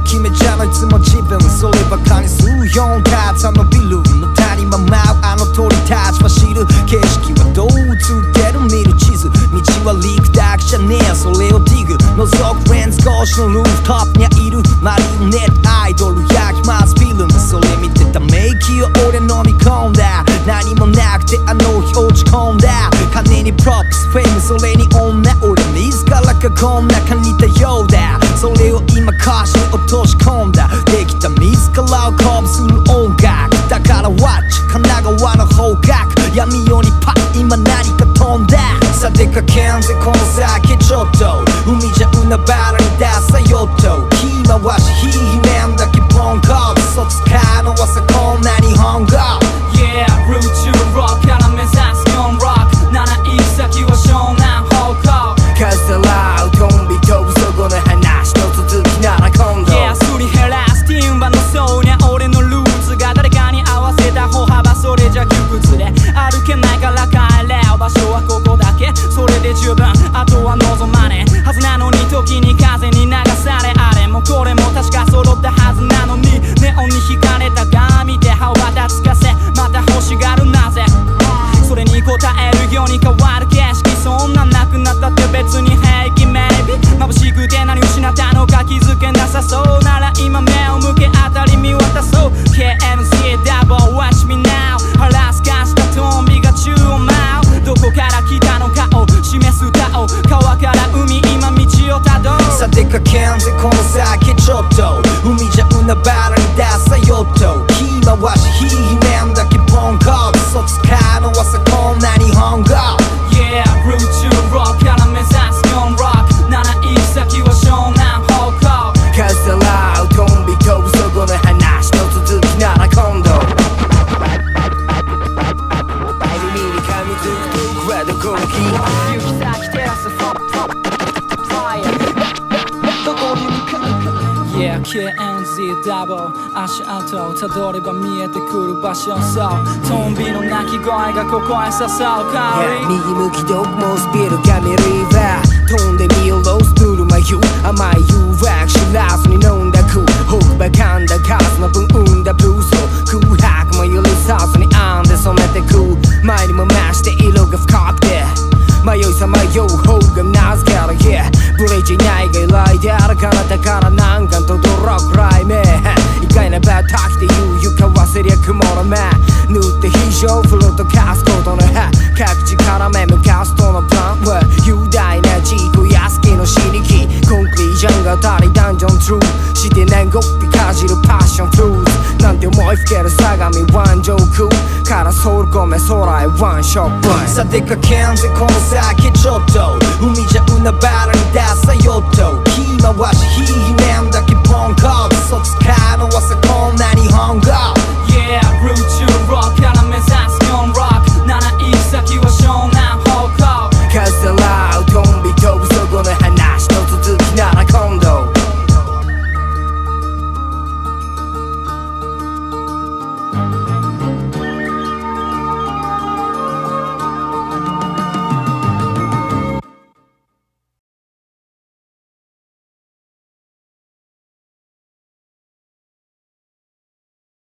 決めちゃうのいつも自分そればかにするよただのビルの谷間舞うあの鳥たち走る景色はどう映ってる見る地図道は陸だけじゃねえそれをディグ覗くレンズ越しのルーフトップにはいるマリオネットアイドル焼きますフィルムそれ見てため息を俺飲み込んだ何もなくてあの日落ち込んだ金にプロプスフェイムそれに女俺自らがこん中にいたようだそれを今歌詞に落とし込んだできた自らを鼓舞する音楽だから Watch 神奈川の方角闇夜にパッ今何か飛んださあ出かけんぜこの先ちょっと海じゃ海原に出さよと気回しひめんだけポンコ嘘つかのはさこんな日本語 Yeah ルーチューロックから目指す4ロック7行き先は湘南方向カスタラウトンビ飛ぶそこの話の続きなら今度 Yeah すり減らすティンバのソーニャ俺のルーツが誰かに合わせた歩幅それじゃ窮屈で歩けないから帰れよ場所はここだけそれで十分あとは望まねえはずなのに時に風に流されあれもこれも確か揃ったはずなのにネオンに惹かれた髪で羽ばたつかせまた欲しがるなぜそれに応えるように変わる景色そんななくなったって別に平気 Maybe 眩しくて何失ったのか気づけなさそうなら今目を向け当たり見渡そう KNC ダブル Watch me now 腹すかしたトンビが宙を舞うどこから来たのかを示す歌を川から海今道をたどるさあ出かけんぜこの先ちょっと海じゃ海原に出さよと気回しひめんだけポンコ嘘つかのはさこんな日本語 Yeah ルーチューロックから目指す4ロック7行き先は湘南方向カスタラウトンビ飛ぶそこの話の続きなら今度耳に噛みつく遠くはどこの日行き先照らすファイアどこに向かうか Yeah KNZ ダブル足跡たどれば見えてくる場所そうトンビの鳴き声がここへ刺さる香り右向きどこもスピードが見リバー飛んでみようローストゥルマユ甘い誘惑知らずに飲んだ空北ばかんだ数の分生んだブースを空白も許さずに編んで染めてく前にも増して色が深くて迷いさまよう方が名付ける Yeah ブレーキないが依頼であるからだから難関とドロックライメ意外なバッタキで言うかわせりゃ雲の目塗って非常フロートカスことの葉各地から目向かすとのプランは雄大な地区安きの刺激コンクリージョンが当たりダンジョントゥーして年ごっぴかじるパッションフルーツなんて思いふける相模湾上空からソウル込め空へワンショップさあ出かけんぜこの先ちょっと海じゃ海原に出さよと気回しひめんだけポンコ嘘つかのはさこんな日本語